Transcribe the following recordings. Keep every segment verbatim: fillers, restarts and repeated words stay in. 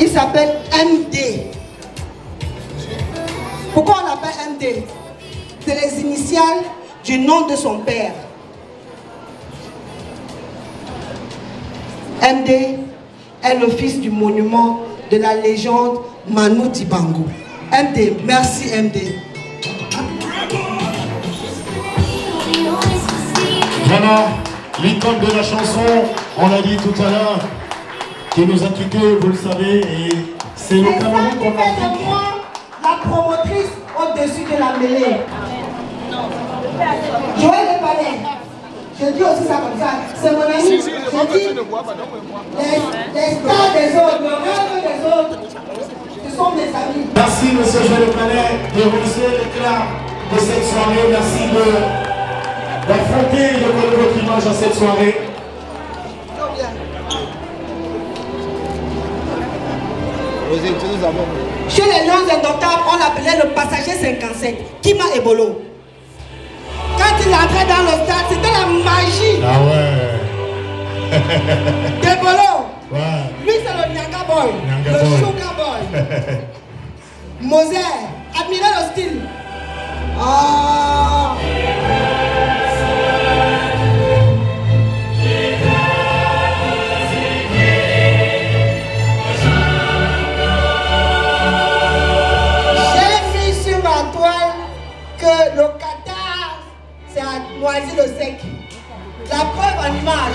Il s'appelle M D. Pourquoi on l'appelle M D? C'est les initiales du nom de son père. M D est le fils du monument de la légende Manu Dibango. M D, merci M D. Voilà, l'icône de la chanson, on l'a dit tout à l'heure, qui nous a quittés, vous le savez, et c'est le Cameroun qu'on a fait. La promotrice au-dessus de la mêlée. Joël Le Palais. Je dis aussi ça comme ça. C'est mon ami. Je dis, les, les stars des autres, le rêve des autres, ce sont mes amis. Merci, monsieur Joël Le Palais, de relancer l'éclat de cette soirée. Merci d'affronter et de coller votre image à cette soirée. Chez les Lions Indomptables, on l'appelait le passager cinquante-sept, Kima Ebolo. Quand il entrait dans le stade, c'était la magie. Ah ouais. Ebolo. Ouais. Lui, c'est le Nyanga Boy, Nyanga le Boy. Sugar Boy. Moser, admirez le style. Ah. Que le Qatar, c'est à Noisy-le-Sec. La preuve en image.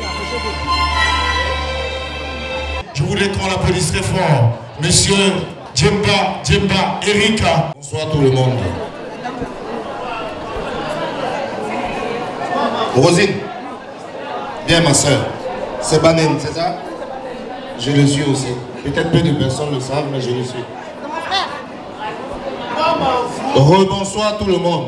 Je voudrais qu'on l'applaudisse très fort. Monsieur Djemba, Djemba, Erika. Bonsoir tout le monde. Rosine, viens ma soeur. C'est Banen, c'est ça? Je le suis aussi. Peut-être peu de personnes le savent, mais je le suis. Rebonsoir tout le monde.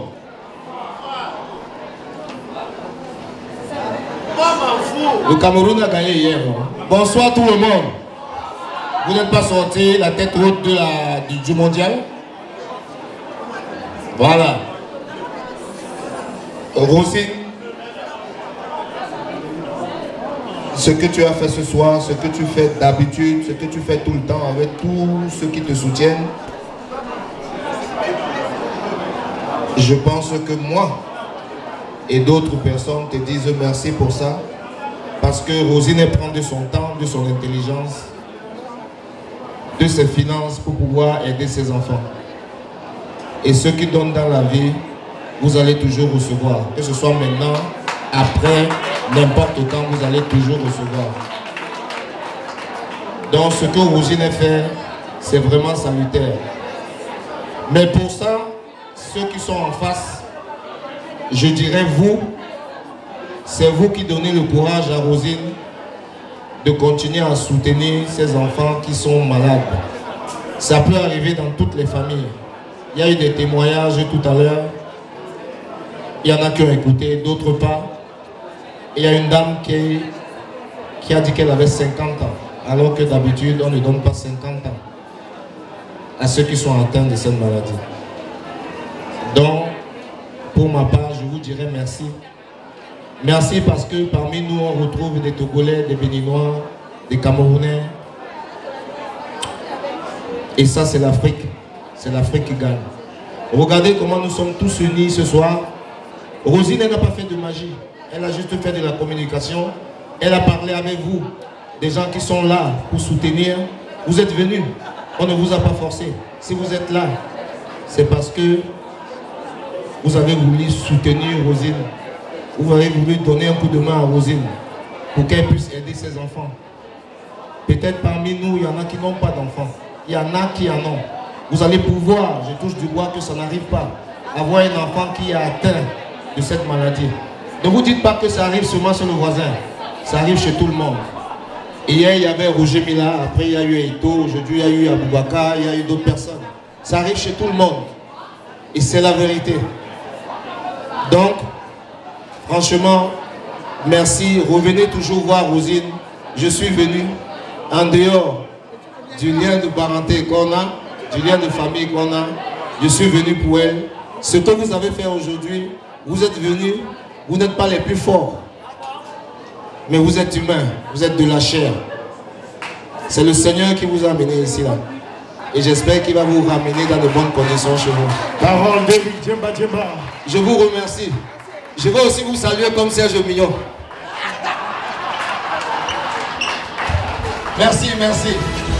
Le Cameroun a gagné hier. Bonsoir tout le monde. Vous n'êtes pas sorti la tête haute de la, du, du mondial? Voilà. Rosine, ce que tu as fait ce soir, ce que tu fais d'habitude, ce que tu fais tout le temps avec tous ceux qui te soutiennent, je pense que moi et d'autres personnes te disent merci pour ça, parce que Rosine prend de son temps, de son intelligence, de ses finances pour pouvoir aider ses enfants. Et ceux qui donnent dans la vie, vous allez toujours recevoir, que ce soit maintenant, après, n'importe quand, vous allez toujours recevoir. Donc ce que Rosine fait, c'est vraiment salutaire. Mais pour ça, ceux qui sont en face, je dirais vous, c'est vous qui donnez le courage à Rosine de continuer à soutenir ces enfants qui sont malades. Ça peut arriver dans toutes les familles. Il y a eu des témoignages tout à l'heure. Il y en a qui ont écouté, d'autres pas. Il y a une dame qui, qui a dit qu'elle avait cinquante ans, alors que d'habitude, on ne donne pas cinquante ans à ceux qui sont atteints de cette maladie. Donc, pour ma part, je vous dirais merci. Merci parce que parmi nous, on retrouve des Togolais, des Béninois, des Camerounais. Et ça, c'est l'Afrique. C'est l'Afrique qui gagne. Regardez comment nous sommes tous unis ce soir. Rosine, elle n'a pas fait de magie. Elle a juste fait de la communication. Elle a parlé avec vous, des gens qui sont là pour soutenir. Vous êtes venus. On ne vous a pas forcé. Si vous êtes là, c'est parce que vous avez voulu soutenir Rosine. Vous avez voulu donner un coup de main à Rosine pour qu'elle puisse aider ses enfants. Peut-être parmi nous, il y en a qui n'ont pas d'enfants. Il y en a qui en ont. Vous allez pouvoir, je touche du bois que ça n'arrive pas, avoir un enfant qui est atteint de cette maladie. Ne vous dites pas que ça arrive seulement sur le voisin. Ça arrive chez tout le monde. Et hier, il y avait Roger Mila, après il y a eu Eto, aujourd'hui il y a eu Aboubaka, il y a eu d'autres personnes. Ça arrive chez tout le monde. Et c'est la vérité. Donc, franchement, merci. Revenez toujours voir Rosine. Je suis venu en dehors du lien de parenté qu'on a, du lien de famille qu'on a. Je suis venu pour elle. Ce que vous avez fait aujourd'hui, vous êtes venus, vous n'êtes pas les plus forts. Mais vous êtes humains, vous êtes de la chair. C'est le Seigneur qui vous a amené ici là. Et j'espère qu'il va vous ramener dans de bonnes conditions chez vous. Parole d'Éric Djemba Djemba. Je vous remercie. Je vais aussi vous saluer comme Serge Mignon. Merci, merci.